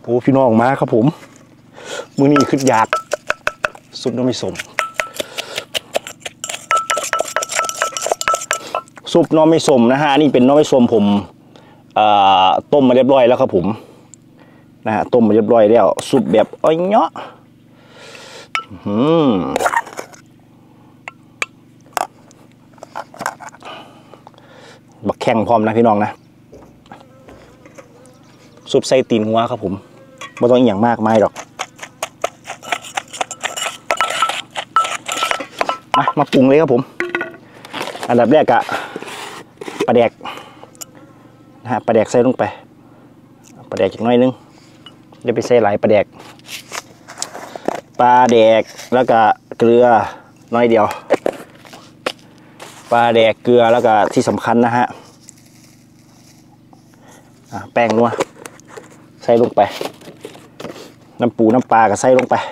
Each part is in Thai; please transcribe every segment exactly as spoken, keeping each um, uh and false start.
โอ้พี่น้องมาครับผมมื้อนี้ขึ้นอยากซุปน้ำไม่สมซุปน้ำไม่สมนะฮะนี่เป็นน้ำไม่สมผมต้มมาเรียบร้อยแล้วครับผมนะฮะต้มมาเรียบร้อยแล้วซุปแบบอ้อยเนาะบักแข้งพร้อมนะพี่น้องนะซุปใส่ตีนหัวครับผมไม่ต้องอย่างมากไม่หรอกมามาปรุงเลยครับผมอันดับแรกอะปลาแดกนะฮะปลาแดกใส่ลงไปปลาแดกอีกน้อยนึงจะไปใส่หลายปลาแดกปลาแดกแล้วก็เกลือน้อยเดียวปลาแดกเกลือแล้วก็ที่สำคัญนะฮะแป้งนัวใส่ลงไปน้ำปูน้ำปลาก็ใส่ลงไป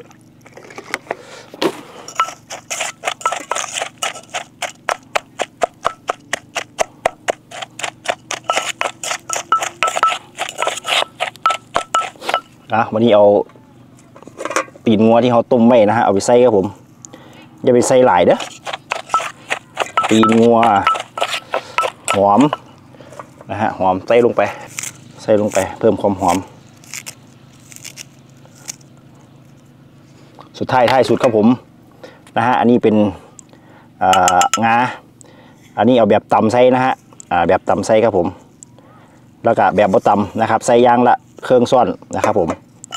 นะวันนี้เอาตีนงัวที่เขาต้มไว้นะฮะเอาไปใส่ครับผมอย่าไปใส่หลายเด้อตีนงัวหอมนะฮะหอมใส่ลงไปใส่ลงไปเพิ่มความหอมสุดท้ายท้ายสุดครับผมนะฮะอันนี้เป็นงาอันนี้เอาแบบตำไส้นะฮะแบบตำไส้ครับผมแล้วก็แบบบ่ตำนะครับใส่ย่างละเครื่องซ่อนนะครับผม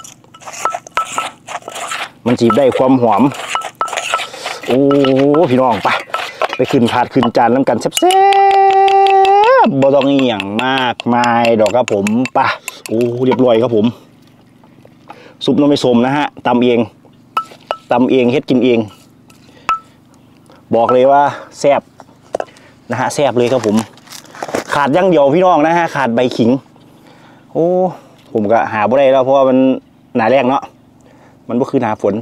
มันจีบได้ความหอมโอ้พี่น้องไปไปขึ้นถาดขึ้นจานน้ำกันแซ่บๆบ่ต้องอีหยังมากมายดอกครับผมไปโอ้เรียบร้อยครับผมซุปน้ำไม่สมนะฮะตำเองตำเองเฮ็ดกินเองบอกเลยว่าแซ่บนะฮะแซ่บเลยครับผมขาดย่างเดียวพี่น้องนะฮะขาดใบขิงโอ้ผมก็หาบ่ได้แล้วเพราะว่ามันหนาแรงเนาะมันก็คือหนาฝน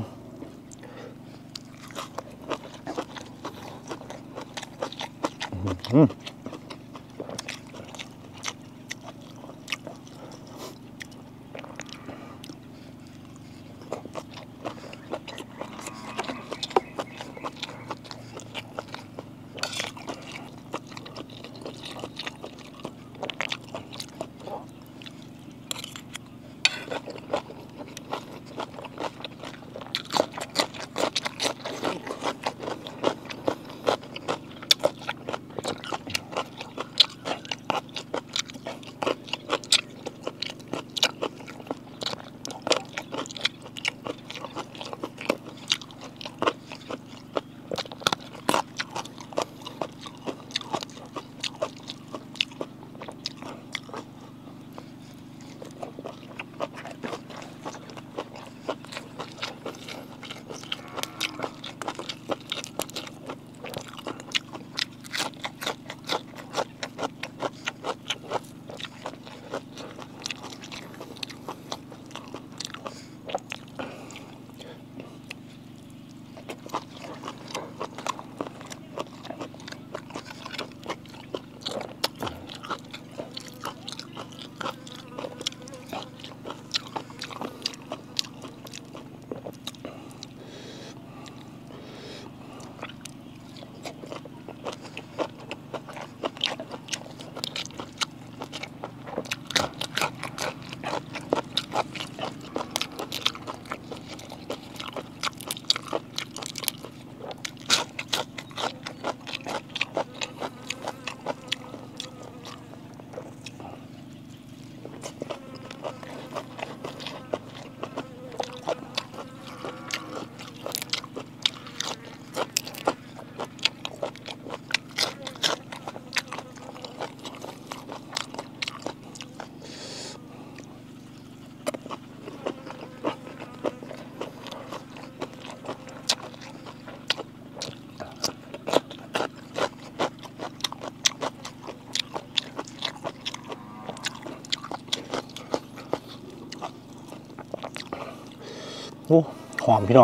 โอ้หอมพี่น้อง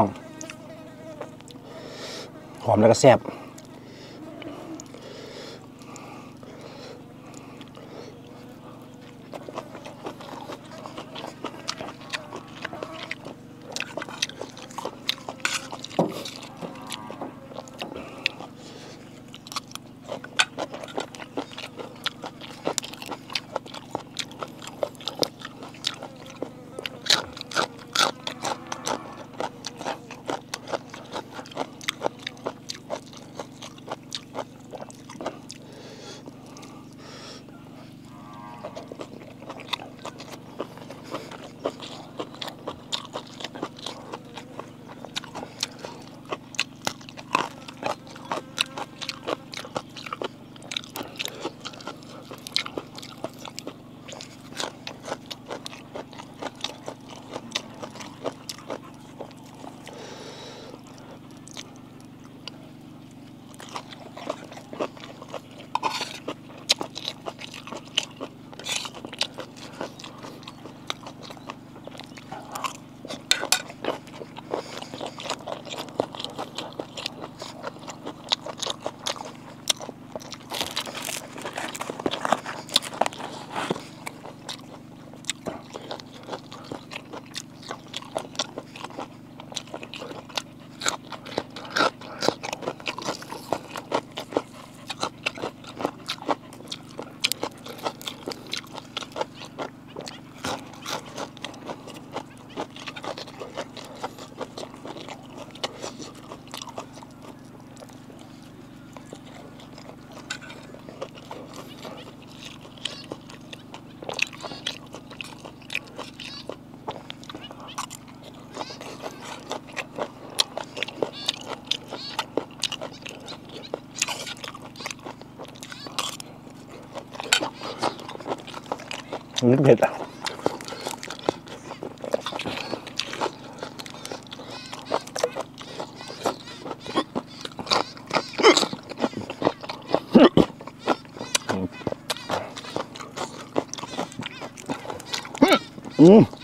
หอมแล้วก็แซ่บมันเผ็ดอ่ะอืม